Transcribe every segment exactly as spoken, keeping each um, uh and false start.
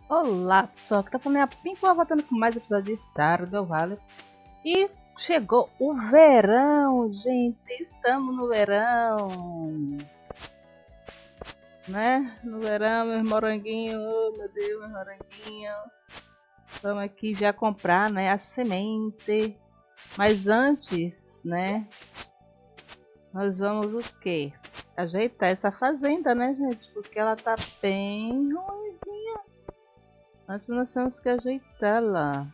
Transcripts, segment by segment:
Olá pessoal, que tá falando é a Pink, voltando com mais episódio de Stardew Valley. E chegou o verão, gente, estamos no verão, né? No verão, meus moranguinhos, oh meu Deus, meus moranguinhos. Vamos aqui já comprar, né, a semente. Mas antes, né, nós vamos o quê? Ajeitar essa fazenda, né, gente? Porque ela tá bem ruimzinha. Antes nós temos que ajeitar lá.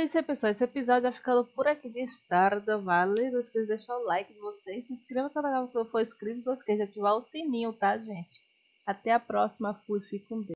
é isso aí, pessoal. Esse episódio vai ficando por aqui de Stardew Valley. Não esqueça de deixar o like de vocês. Se inscreva no canal se não for inscrito. Não esqueça de ativar o sininho, tá, gente? Até a próxima. Fui, fique com Deus.